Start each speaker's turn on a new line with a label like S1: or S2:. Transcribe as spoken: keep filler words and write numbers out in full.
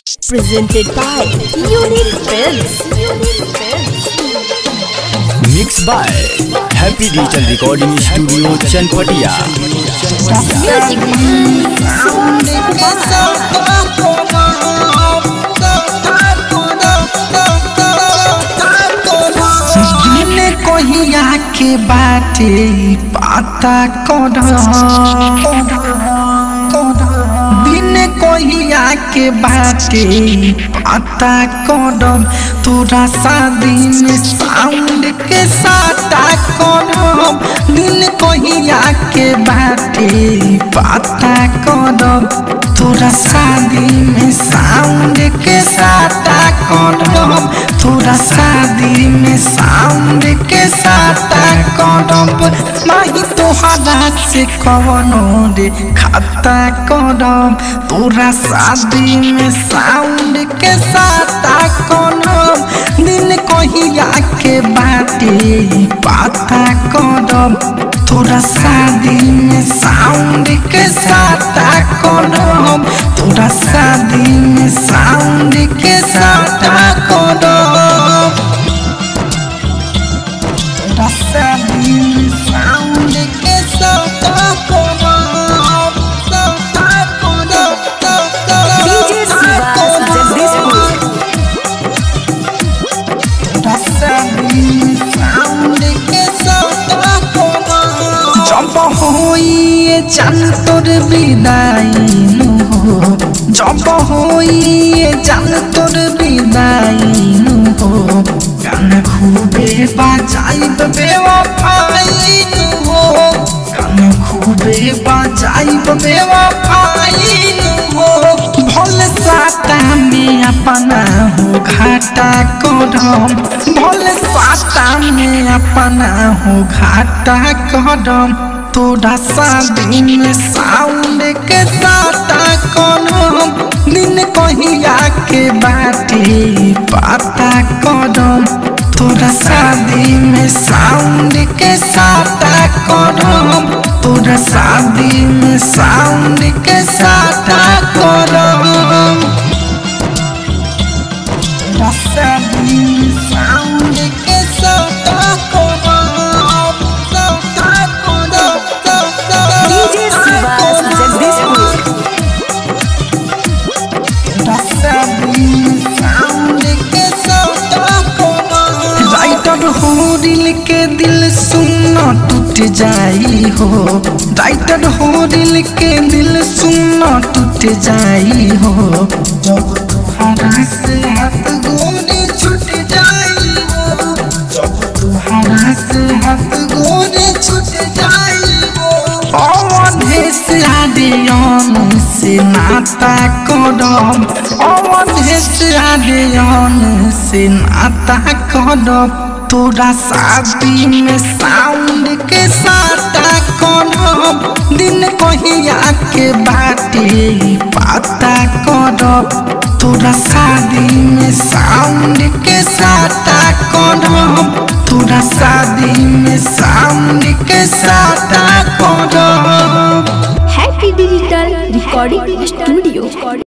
S1: Presented by Unique Films. Unique Films.
S2: Mixed by Happy Digital Recording Studio, Chanpatia.
S3: कोहिया के बाटे पाता दिन कोहिया के बाटे पाता कदम तोरा शादी में साउंड के साटा कदम दिन कोहिया के बाटे पाता कदम तोरा शादी में साउंड के साटा कदम तोरा शादी में साउंड के साटा कदम नहीं तोहरा से कवनो रे खाता कदम तोरा शादी में साउंड के साटा कदम दिन कोहिया के बाटे पाता कदम तोरा शादी में साउंड के साटा कदम तोरा शादी में साउंड के साटा कदम तोरा शादी में साउंड के साटा कदम साटा कदम
S1: D J Sivas Jagdishpur.
S3: तोरा शादी में साउंड के साटा कदम जब होई जान तोर विदाई हो जब होई जान तोर विदाई हो गाना खूबे बजाई बेवफाई हो गाना खूबे बजाई बेवफाई हो भोल साता में अपना हो घाटा कदम भोल साता में अपना हो घाटा कदम तोरा शादी में साउंड के साटा कदम दिन कोहिया के बाटे पाता कदम तोरा शादी में साउंड के साटा कदम तोरा शादी में साउंड के साटा कदम तोरा शादी में साउंड के साटा कदम
S1: D J Sivas Jagdishpur.
S3: Writer हो दिल के दिल सुनना टूट जाई हो राइटर हो दिल के दिल सुनना टूट जाई हो जब तुम्हारा से हाथ गोरे छूट जाई हो जब तुम्हारा से हाथ गोरे छूट जाई हो अवधेश आदियन से नाता कदम अवधेश आदियन से नाता कदम तोरा शादी में साउंड के साटा कदम दिन कोहिया के बाटे पाता कदम तोरा शादी में साउंड के साटा कदम तोरा शादी में साउंड के साटा कदम
S1: Happy Digital Recording Studio.